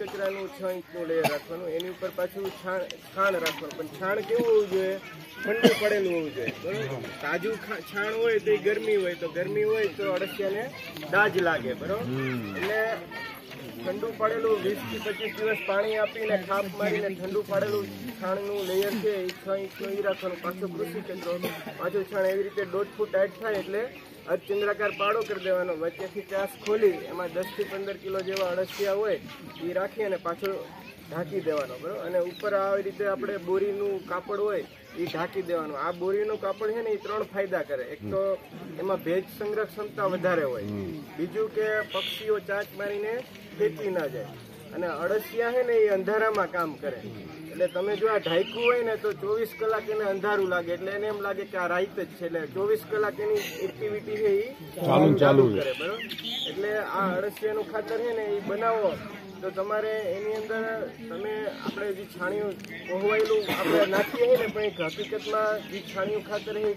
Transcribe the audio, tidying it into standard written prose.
કચરાનું 6 ઇંચનું layer રાખવાનું, એની ઉપર પાછું છાણ રાખવાનું. પણ છાણ કેવું હોવું જોઈએ? ઠંડુ પડેલું હોવું જોઈએ, બરોબર. તાજું છાણ હોય તો ગરમી હોય, તો ગરમી હોય તો અળસિયાને દાજ લાગે, બરોબર. એટલે ઠંડુ પાડેલું 20 થી 25 દિવસ પાણી આપીને ખાપ મારીને ઠંડુ પાડેલું છાણનું લેયર છે એ 6 ઇંચનું ઈ રાખવાનું. પાછો કૃષિ કચરો, પાછું છાણ એવી રીતે 1.5 ફૂટ હાઈટ થાય એટલે અર્ધચંદ્રાકાર પાડો કરી દેવાનો. વચ્ચેથી ચાસ ખોલી એમાં 10 થી 15 કિલો જેવા અળસિયા હોય એ રાખી અને પાછો ઢાંકી દેવાનો, બરોબર. અને ઉપર આવી રીતે આપણે બોરીનું કાપડ હોય એ ઢાંકી દેવાનું. આ બોરીનું કાપડ છે ને એ 3 ફાયદા કરે. એક તો એમાં ભેજ સંગ્રહ ક્ષમતા વધારે હોય, બીજું કે પક્ષીઓ ચાંચ મારીને ખેંચી ના જાય, અને અળસિયા છે ને એ અંધારામાં કામ કરે. એટલે તમે જો આ ઢાંક્યું હોય ને તો 24 કલાક એને અંધારું લાગે, એટલે એને એમ લાગે કે આ રાઈત જ છે. એટલે 24 કલાક એની એક્ટિવિટી છે એ ચાલુ કરે, બરોબર. એટલે આ અળસિયાનું ખાતર છે ને એ બનાવો તો તમારે એની અંદર તમે આપણે જે છાણિયું કોહવાયેલું આપણે નાખીએ છીએ ને, પણ હકીકતમાં જે છાણિયું ખાતર છે એ